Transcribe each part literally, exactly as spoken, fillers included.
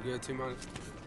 good, T-Money?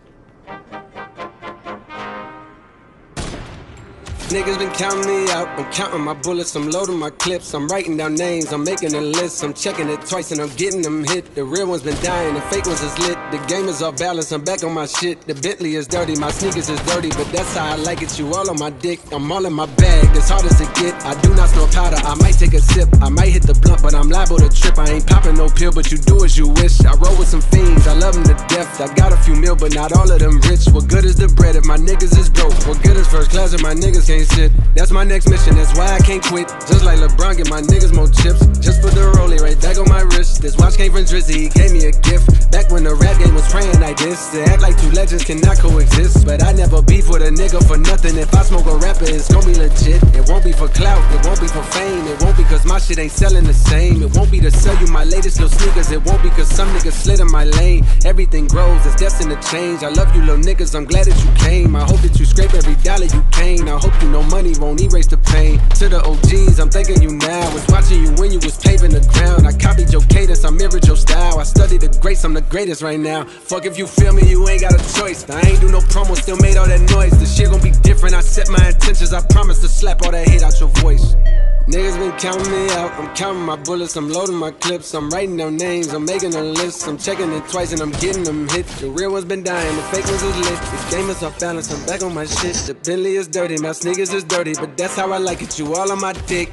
Niggas been counting me out, I'm counting my bullets, I'm loading my clips, I'm writing down names, I'm making a list, I'm checking it twice and I'm getting them hit. The real ones been dying, the fake ones is lit, the game is off balance, I'm back on my shit. The Bentley is dirty, my sneakers is dirty, but that's how I like it, you all on my dick. I'm all in my bag, as hard as it get, I do not snort powder, I might take a sip, I might hit the blunt, but I'm liable to trip. I ain't popping no pill, but you do as you wish. I roll with some fiends, I love them to death, I got a few mil, but not all of them rich. What good is the bread if my niggas is broke? What good is first class if my niggas can't sit? That's my next mission, that's why I can't quit. Just like LeBron, get my niggas more chips. Just put the rollie right back on my wrist. This watch came from Drizzy, he gave me a gift. Back when the rap game was praying like this. To act like two legends cannot coexist. But I never beef with a nigga for nothing. If I smoke a rapper, it's gon' be legit. It won't be for clout, it won't be for fame. It won't be cause my shit ain't selling the same. It won't be to sell you my latest little sneakers. It won't be cause some niggas slid in my lane. Everything grows, it's destined to change. I love you little niggas, I'm glad that you came. I hope that you scrape every dollar you came. I hope you know money won't erase the pain. To the O Gs, I'm thanking you now. Was watching you when you was paving the ground. I copied your cadence, I mirrored your style. I studied the greats, I'm the greatest right now. Fuck if you feel me, you ain't got a choice. I ain't do no promo, still made all that noise. The shit gon' be different, I set my intentions. I promise to slap all that hate out your voice. Niggas been counting me out, I'm counting my bullets, I'm loading my clips, I'm writing down names, I'm making a list, I'm checking it twice and I'm getting them hit. The real ones been dying, the fake ones is lit. The game is off balance, I'm back on my shit. The Bentley is dirty, my sneakers is dirty, but that's how I like it, you all on my dick.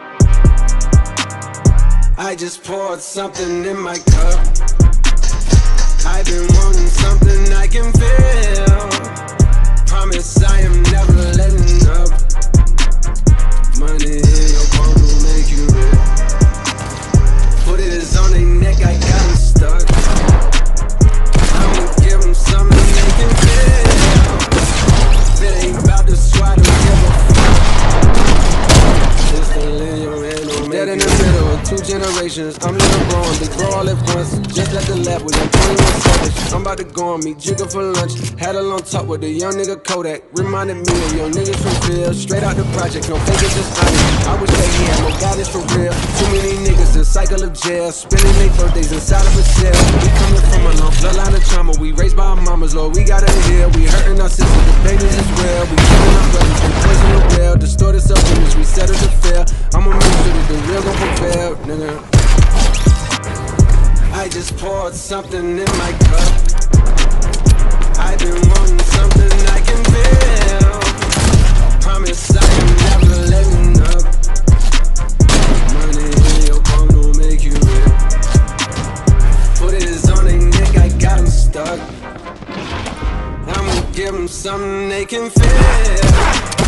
I just poured something in my cup. I've been wanting something I can feel. Promise I am never letting up. Money in your palm will make you rich. Put it on their neck, I got them stuck. I'ma give them something they can feel. If it ain't about to swat, don't give a fuck. Just to live your head, no dead in the middle of two generations. I'm little bro, big bro all at once. Just at the lab with them twenty-one savage. I'm about to go on me, jigger for lunch. Had a long talk with a young nigga Kodak. Reminded me of young niggas from Phil. Straight out the project, no fake, it's just honest. I wish that he had more guidance for real. Too many niggas in cycle of jail, spending their birthdays inside of a cell. We coming from a long bloodline of trauma. We raised by our mamas, Lord, we gotta heal. We hurting our sisters, the babies as well. We killing our brothers, we poison the well. Distorted self-image, we settle to fail. I'ma make sure that the real gon' prevail, nigga. I just poured something in my cup. I've been wanting something I can feel. Promise I am never letting up. Money in your palm will make you real. Put it on their neck, I got them stuck. I'ma give them something they can feel.